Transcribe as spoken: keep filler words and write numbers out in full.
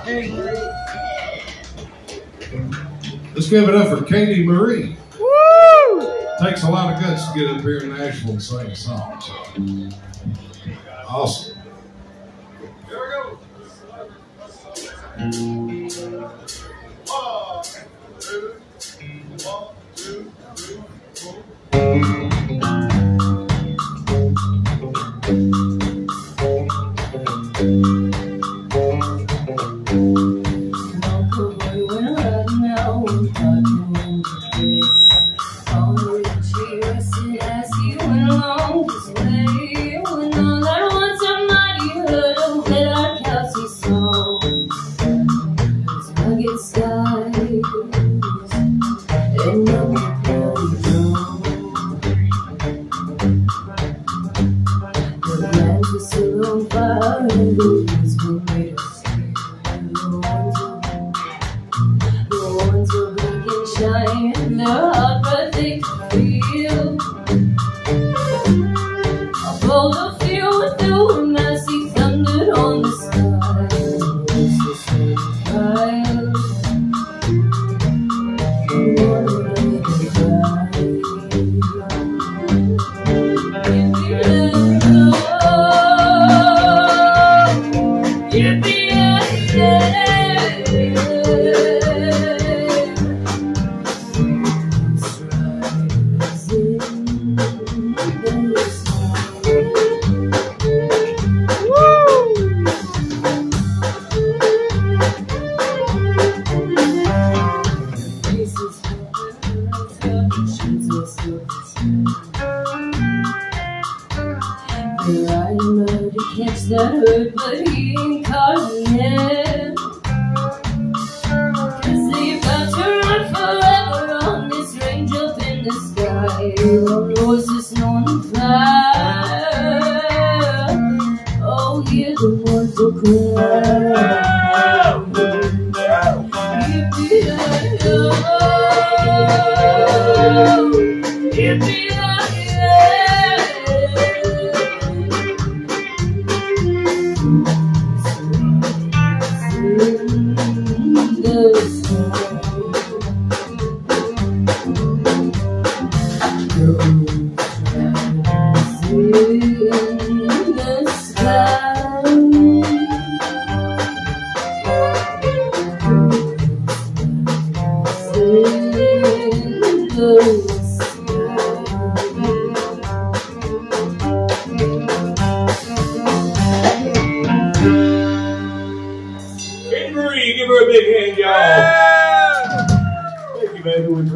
Let's give it up for Katie Marie. Woo! Takes a lot of guts to get up here in Nashville and sing a song. So. Awesome. Here we go. One, two, one, two, three, four. Catch that hurt, but he ain't caught yet. Cause they've got to run forever on this range up in the sky. All roses on fire. Oh, yeah, the ones will cry. Yippee-yi-yo, yippee-yi-yo. Katie Marie, give her a big hand, y'all. Yeah. Thank you, baby.